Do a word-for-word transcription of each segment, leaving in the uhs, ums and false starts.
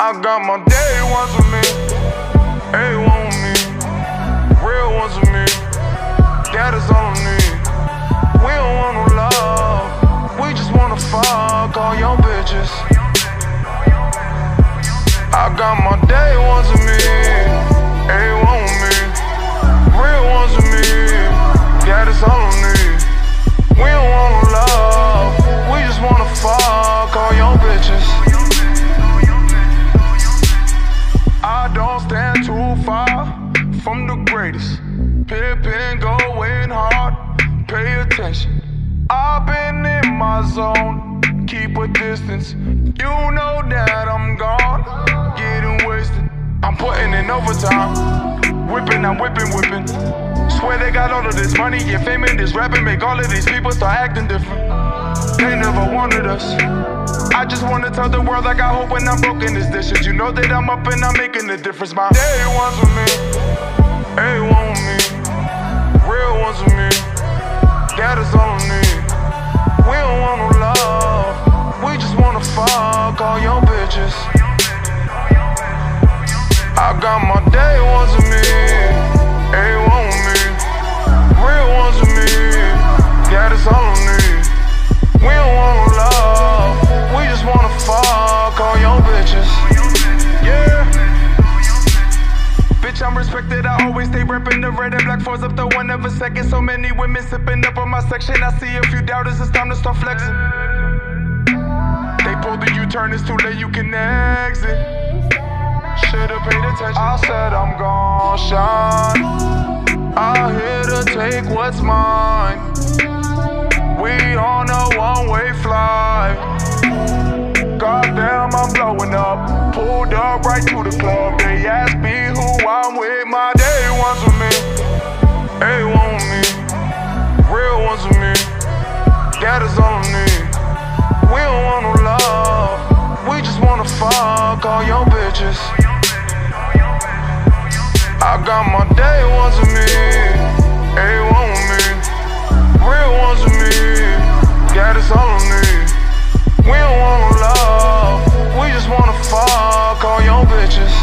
I got my day ones with me, A one with me, real ones with me. That is all I need. We don't want no love, we just wanna fuck all your bitches. I got my day ones with me, A one with me, real ones with me. That is all I need. We don't want no love, we just wanna fuck all your bitches. I don't stand too far from the greatest. Pippin going hard, pay attention. I've been in my zone, keep a distance. You know that I'm gone, getting wasted. I'm putting in overtime, whipping, I'm whipping, whipping. Swear they got all of this money, get fame in this rapping, make all of these people start acting different. They never wanted us. I just wanna tell the world I got hope when I'm broken this dishes. You know that I'm up and I'm making a difference. My day ones with me, A one with me, real ones with me. That is all I need. We don't want no love, we just wanna fuck all your bitches. I got my day ones with me, A one with me, real ones with me. That is all I need. We don't want no love, we just wanna fuck all your bitches. Yeah. Bitch, I'm respected, I always stay reppin' the red and black fours up the one of a second. So many women sippin' up on my section. I see a few doubters, it's time to start flexing. They pulled the U-turn, it's too late, you can exit. Should've paid attention. I said I'm gon' shine, I'm here to take what's mine. We on a one-way flight. Goddamn, I'm blowing up. Pulled up right to the club. They asked me who I'm with. My day ones with me, A one with me, real ones with me. That is all I need. We don't want no love, we just wanna fuck all your bitches. I got my day ones with me, A one with me, real ones with me. That is all I need. We don't want no love, we just wanna fuck all your bitches.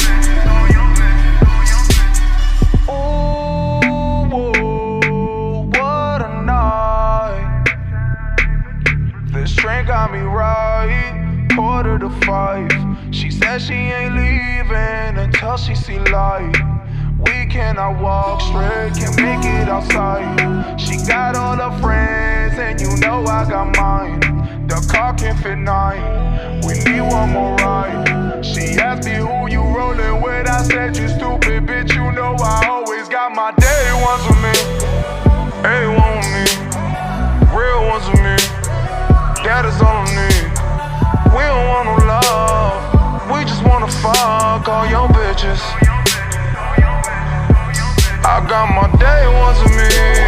Ooh, ooh, what a night. This train got me right, quarter to five. She said she ain't leaving until she see light. We cannot walk straight, can't make it outside. She got all her friends and you know I got mine. The car can fit nine, we need one more ride. She asked me who you rollin' with, I said you stupid bitch. You know I always got my day ones with me, A one with me, real ones with me. That is all I need. We don't want no love, we just wanna fuck all your bitches. I got my day ones with me.